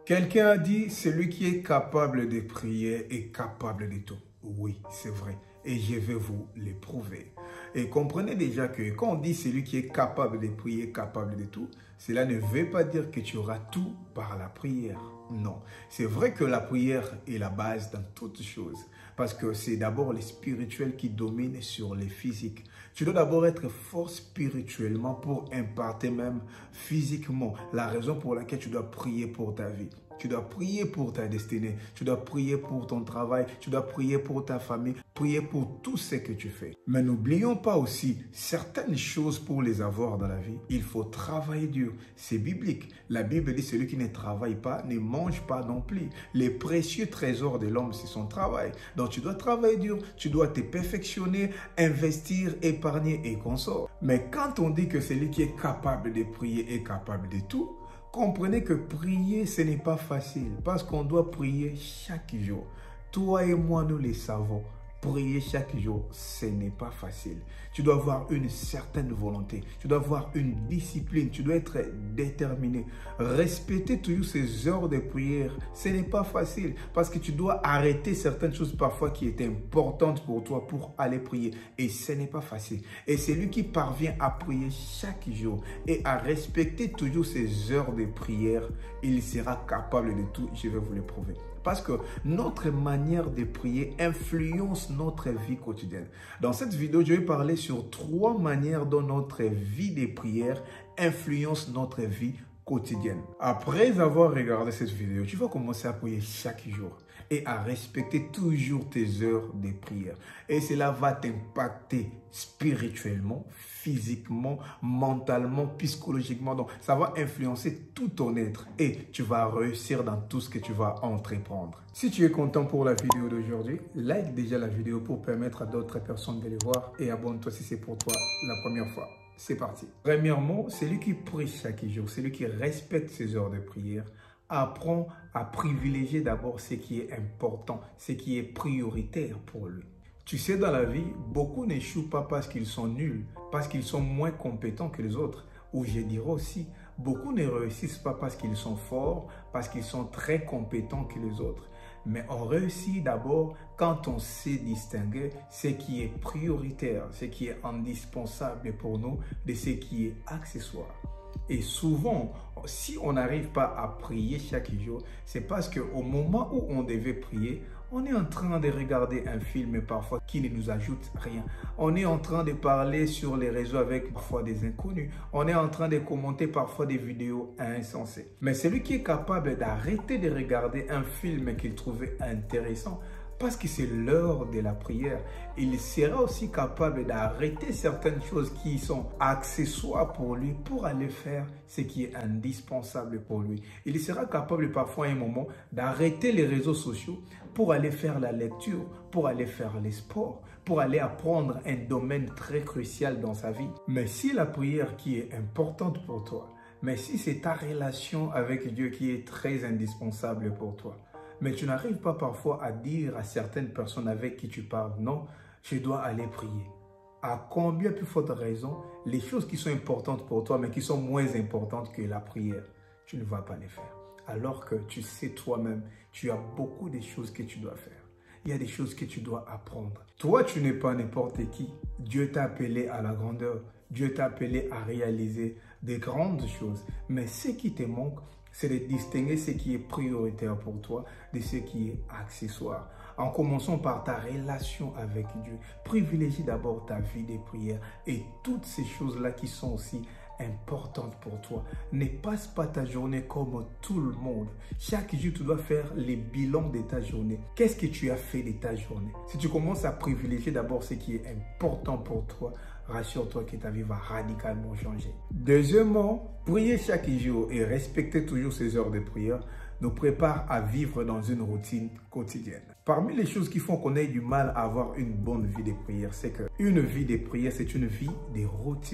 Quelqu'un a dit, celui qui est capable de prier est capable de tout. Oui, c'est vrai. Et je vais vous le prouver. Et comprenez déjà que quand on dit celui qui est capable de prier, capable de tout, cela ne veut pas dire que tu auras tout par la prière. Non. C'est vrai que la prière est la base dans toutes choses. Parce que c'est d'abord le spirituel qui domine sur le physique. Tu dois d'abord être fort spirituellement pour imparter même physiquement la raison pour laquelle tu dois prier pour ta vie. Tu dois prier pour ta destinée, tu dois prier pour ton travail, tu dois prier pour ta famille, prier pour tout ce que tu fais. Mais n'oublions pas aussi certaines choses pour les avoir dans la vie. Il faut travailler dur. C'est biblique. La Bible dit celui qui ne travaille pas ne mange pas non plus. Les précieux trésors de l'homme, c'est son travail. Donc tu dois travailler dur, tu dois te perfectionner, investir, épargner et consort. Mais quand on dit que celui qui est capable de prier est capable de tout, comprenez que prier, ce n'est pas facile parce qu'on doit prier chaque jour. Toi et moi, nous le savons. Prier chaque jour, ce n'est pas facile. Tu dois avoir une certaine volonté. Tu dois avoir une discipline. Tu dois être déterminé. Respecter toujours ces heures de prière, ce n'est pas facile parce que tu dois arrêter certaines choses parfois qui étaient importantes pour toi pour aller prier. Et ce n'est pas facile. Et celui qui parvient à prier chaque jour et à respecter toujours ces heures de prière, il sera capable de tout. Je vais vous le prouver. Parce que notre manière de prier influence notre vie quotidienne. Dans cette vidéo, je vais parler sur 3 manières dont notre vie de prière influence notre vie quotidienne. Après avoir regardé cette vidéo, tu vas commencer à prier chaque jour et à respecter toujours tes heures de prière. Et cela va t'impacter spirituellement, physiquement, mentalement, psychologiquement. Donc, ça va influencer tout ton être et tu vas réussir dans tout ce que tu vas entreprendre. Si tu es content pour la vidéo d'aujourd'hui, like déjà la vidéo pour permettre à d'autres personnes de les voir et abonne-toi si c'est pour toi la première fois. C'est parti. Premièrement, celui qui prie chaque jour, celui qui respecte ses heures de prière, apprend à privilégier d'abord ce qui est important, ce qui est prioritaire pour lui. Tu sais, dans la vie, beaucoup n'échouent pas parce qu'ils sont nuls, parce qu'ils sont moins compétents que les autres. Ou je dirais aussi, beaucoup ne réussissent pas parce qu'ils sont forts, parce qu'ils sont très compétents que les autres. Mais on réussit d'abord quand on sait distinguer ce qui est prioritaire, ce qui est indispensable pour nous, de ce qui est accessoire. Et souvent, si on n'arrive pas à prier chaque jour, c'est parce qu'au moment où on devait prier, on est en train de regarder un film parfois qui ne nous ajoute rien. On est en train de parler sur les réseaux avec parfois des inconnus. On est en train de commenter parfois des vidéos insensées. Mais celui qui est capable d'arrêter de regarder un film qu'il trouvait intéressant, parce que c'est l'heure de la prière, il sera aussi capable d'arrêter certaines choses qui sont accessoires pour lui pour aller faire ce qui est indispensable pour lui. Il sera capable parfois à un moment d'arrêter les réseaux sociaux pour aller faire la lecture, pour aller faire les sports, pour aller apprendre un domaine très crucial dans sa vie. Mais si la prière qui est importante pour toi, mais si c'est ta relation avec Dieu qui est très indispensable pour toi, mais tu n'arrives pas parfois à dire à certaines personnes avec qui tu parles, non, je dois aller prier. À combien plus forte raison, les choses qui sont importantes pour toi, mais qui sont moins importantes que la prière, tu ne vas pas les faire. Alors que tu sais toi-même, tu as beaucoup de choses que tu dois faire. Il y a des choses que tu dois apprendre. Toi, tu n'es pas n'importe qui. Dieu t'a appelé à la grandeur. Dieu t'a appelé à réaliser des grandes choses. Mais ce qui te manque, c'est de distinguer ce qui est prioritaire pour toi de ce qui est accessoire. En commençant par ta relation avec Dieu, privilégie d'abord ta vie de prière et toutes ces choses-là qui sont aussi importantes pour toi. Ne passe pas ta journée comme tout le monde. Chaque jour, tu dois faire les bilans de ta journée. Qu'est-ce que tu as fait de ta journée? Si tu commences à privilégier d'abord ce qui est important pour toi, rassure-toi que ta vie va radicalement changer. Deuxièmement, prier chaque jour et respecter toujours ces heures de prière nous prépare à vivre dans une routine quotidienne. Parmi les choses qui font qu'on ait du mal à avoir une bonne vie de prière, c'est qu'une vie de prière, c'est une vie de routine.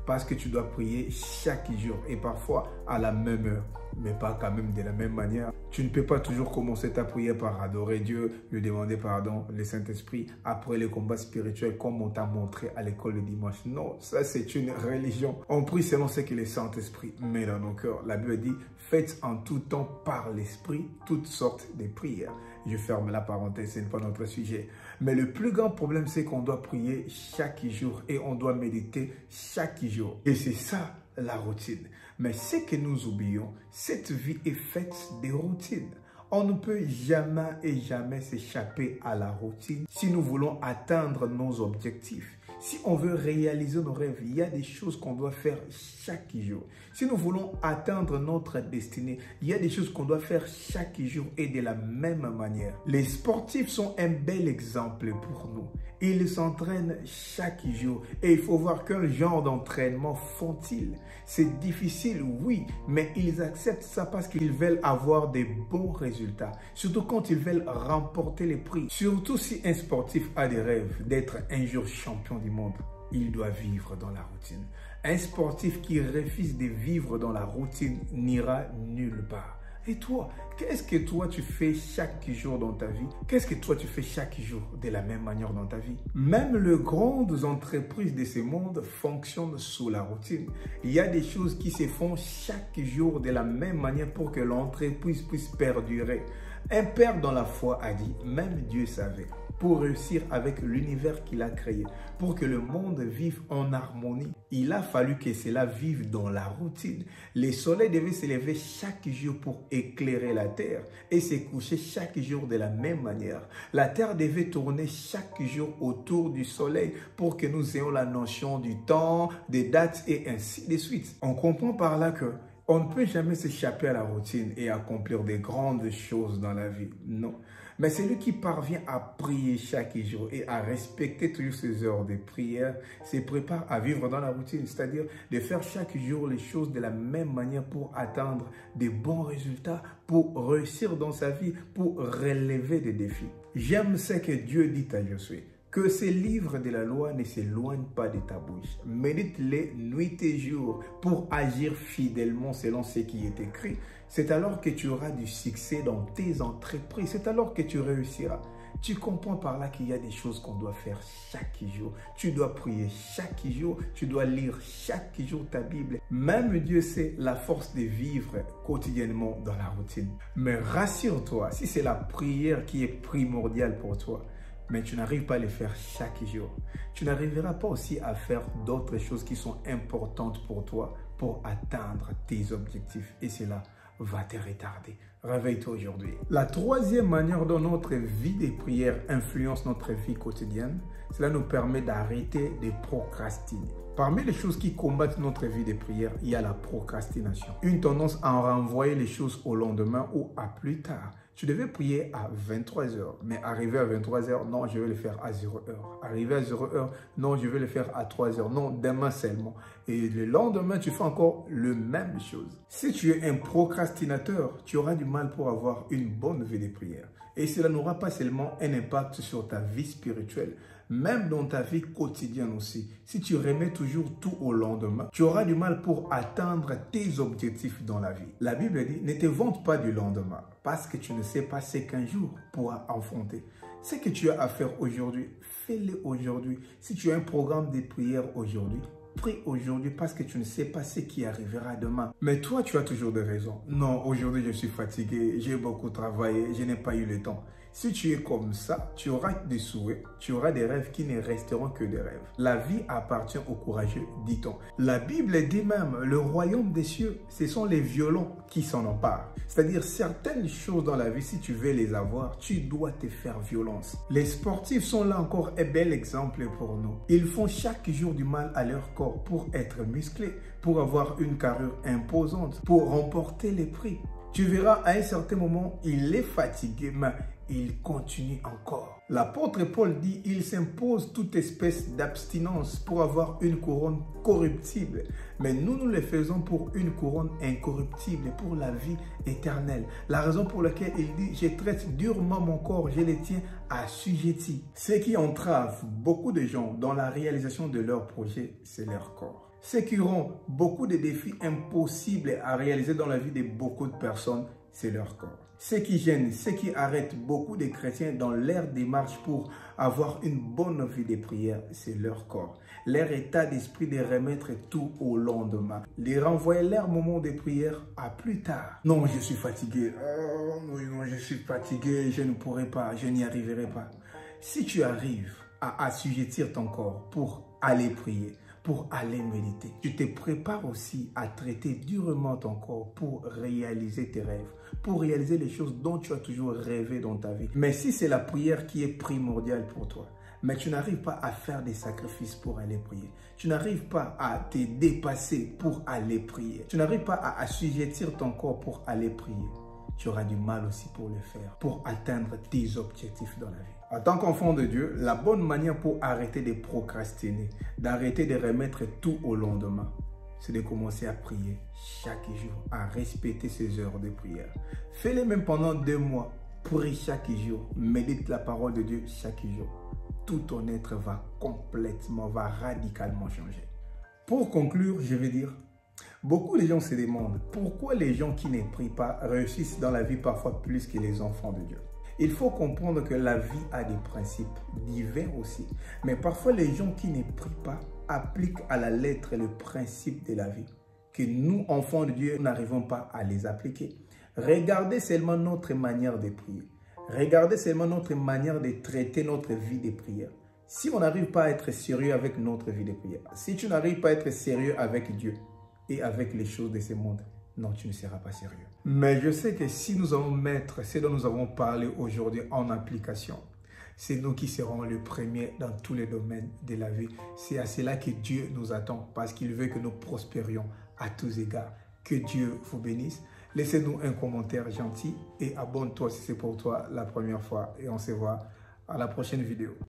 parce que tu dois prier chaque jour et parfois à la même heure, mais pas quand même de la même manière. Tu ne peux pas toujours commencer ta prière par adorer Dieu, lui demander pardon, le Saint-Esprit, après les combats spirituels comme on t'a montré à l'école le dimanche. Non, ça c'est une religion. On prie selon ce que le Saint-Esprit met dans nos cœurs. La Bible dit, faites en tout temps par l'Esprit toutes sortes de prières. Je ferme la parenthèse, ce n'est pas notre sujet. Mais le plus grand problème, c'est qu'on doit prier chaque jour et on doit méditer chaque jour. Et c'est ça la routine. Mais ce que nous oublions, cette vie est faite de routines. On ne peut jamais et jamais s'échapper à la routine si nous voulons atteindre nos objectifs. Si on veut réaliser nos rêves, il y a des choses qu'on doit faire chaque jour. Si nous voulons atteindre notre destinée, il y a des choses qu'on doit faire chaque jour et de la même manière. Les sportifs sont un bel exemple pour nous. Ils s'entraînent chaque jour et il faut voir quel genre d'entraînement font-ils. C'est difficile, oui, mais ils acceptent ça parce qu'ils veulent avoir des bons résultats. Surtout quand ils veulent remporter les prix. Surtout si un sportif a des rêves d'être un jour champion du monde, il doit vivre dans la routine. Un sportif qui refuse de vivre dans la routine n'ira nulle part. Et toi, qu'est-ce que toi tu fais chaque jour dans ta vie? Qu'est-ce que toi tu fais chaque jour de la même manière dans ta vie? Même les grandes entreprises de ce monde fonctionnent sous la routine. Il y a des choses qui se font chaque jour de la même manière pour que l'entreprise puisse perdurer. Un père dans la foi a dit, même Dieu savait, pour réussir avec l'univers qu'il a créé, pour que le monde vive en harmonie, il a fallu que cela vive dans la routine. Le soleil devait se lever chaque jour pour éclairer la terre et se coucher chaque jour de la même manière. La terre devait tourner chaque jour autour du soleil pour que nous ayons la notion du temps, des dates et ainsi de suite. On comprend par là que on ne peut jamais s'échapper à la routine et accomplir des grandes choses dans la vie, non. Mais celui qui parvient à prier chaque jour et à respecter toujours ses heures de prière, se prépare à vivre dans la routine, c'est-à-dire de faire chaque jour les choses de la même manière pour atteindre de bons résultats, pour réussir dans sa vie, pour relever des défis. J'aime ce que Dieu dit à Josué. Que ces livres de la loi ne s'éloignent pas de ta bouche. Médite-les nuit et jour pour agir fidèlement selon ce qui est écrit. C'est alors que tu auras du succès dans tes entreprises. C'est alors que tu réussiras. Tu comprends par là qu'il y a des choses qu'on doit faire chaque jour. Tu dois prier chaque jour. Tu dois lire chaque jour ta Bible. Même Dieu sait la force de vivre quotidiennement dans la routine. Mais rassure-toi, si c'est la prière qui est primordiale pour toi, mais tu n'arrives pas à les faire chaque jour, tu n'arriveras pas aussi à faire d'autres choses qui sont importantes pour toi pour atteindre tes objectifs. Et cela va te retarder. Réveille-toi aujourd'hui. La troisième manière dont notre vie de prière influence notre vie quotidienne, cela nous permet d'arrêter de procrastiner. Parmi les choses qui combattent notre vie de prière, il y a la procrastination. Une tendance à renvoyer les choses au lendemain ou à plus tard. Tu devais prier à 23h, mais arrivé à 23h, non, je vais le faire à 0h. Arrivé à 0h, non, je vais le faire à 3h. Non, demain seulement. Et le lendemain, tu fais encore le même chose. Si tu es un procrastinateur, tu auras du mal pour avoir une bonne vie de prière. Et cela n'aura pas seulement un impact sur ta vie spirituelle, même dans ta vie quotidienne aussi. Si tu remets toujours tout au lendemain, tu auras du mal pour atteindre tes objectifs dans la vie. La Bible dit, ne te vante pas du lendemain, parce que tu ne sais pas ce qu'un jour pourra affronter. Ce que tu as à faire aujourd'hui, fais-le aujourd'hui. Si tu as un programme de prière aujourd'hui, prie aujourd'hui parce que tu ne sais pas ce qui arrivera demain. Mais toi, tu as toujours des raisons. Non, aujourd'hui, je suis fatigué, j'ai beaucoup travaillé, je n'ai pas eu le temps. Si tu es comme ça, tu auras des souhaits, tu auras des rêves qui ne resteront que des rêves. La vie appartient aux courageux, dit-on. La Bible dit même, le royaume des cieux, ce sont les violents qui s'en emparent. C'est-à-dire certaines choses dans la vie, si tu veux les avoir, tu dois te faire violence. Les sportifs sont là encore un bel exemple pour nous. Ils font chaque jour du mal à leur corps pour être musclés, pour avoir une carrure imposante, pour remporter les prix. Tu verras à un certain moment, il est fatigué, mais il continue encore. L'apôtre Paul dit, il s'impose toute espèce d'abstinence pour avoir une couronne corruptible. Mais nous le faisons pour une couronne incorruptible, pour la vie éternelle. La raison pour laquelle il dit, je traite durement mon corps, je le tiens assujetti. Ce qui entrave beaucoup de gens dans la réalisation de leur projet, c'est leur corps. Ce qui rend beaucoup de défis impossibles à réaliser dans la vie de beaucoup de personnes, c'est leur corps. Ce qui gêne, ce qui arrête beaucoup de chrétiens dans leur démarche pour avoir une bonne vie de prière, c'est leur corps. Leur état d'esprit de remettre tout au lendemain. De renvoyer leur moment de prière à plus tard. Non, je suis fatigué. Oh, non, je suis fatigué. Je ne pourrai pas. Je n'y arriverai pas. Si tu arrives à assujettir ton corps pour aller prier, pour aller méditer, tu te prépares aussi à traiter durement ton corps pour réaliser tes rêves, pour réaliser les choses dont tu as toujours rêvé dans ta vie. Mais si c'est la prière qui est primordiale pour toi, mais tu n'arrives pas à faire des sacrifices pour aller prier, tu n'arrives pas à te dépasser pour aller prier, tu n'arrives pas à assujettir ton corps pour aller prier, tu auras du mal aussi pour le faire, pour atteindre tes objectifs dans la vie. En tant qu'enfant de Dieu, la bonne manière pour arrêter de procrastiner, d'arrêter de remettre tout au lendemain, c'est de commencer à prier chaque jour, à respecter ses heures de prière. Fais-le même pendant 2 mois. Prie chaque jour, médite la parole de Dieu chaque jour. Tout ton être va radicalement changer. Pour conclure, je vais dire, beaucoup de gens se demandent pourquoi les gens qui ne prient pas réussissent dans la vie parfois plus que les enfants de Dieu. Il faut comprendre que la vie a des principes divins aussi. Mais parfois, les gens qui ne prient pas appliquent à la lettre le principe de la vie. Que nous, enfants de Dieu, n'arrivons pas à les appliquer. Regardez seulement notre manière de prier. Regardez seulement notre manière de traiter notre vie de prière. Si on n'arrive pas à être sérieux avec notre vie de prière, si tu n'arrives pas à être sérieux avec Dieu et avec les choses de ce monde, non, tu ne seras pas sérieux. Mais je sais que si nous allons mettre ce dont nous avons parlé aujourd'hui en application, c'est nous qui serons les premiers dans tous les domaines de la vie. C'est à cela que Dieu nous attend parce qu'il veut que nous prospérions à tous égards. Que Dieu vous bénisse. Laissez-nous un commentaire gentil et abonne-toi si c'est pour toi la première fois. Et on se voit à la prochaine vidéo.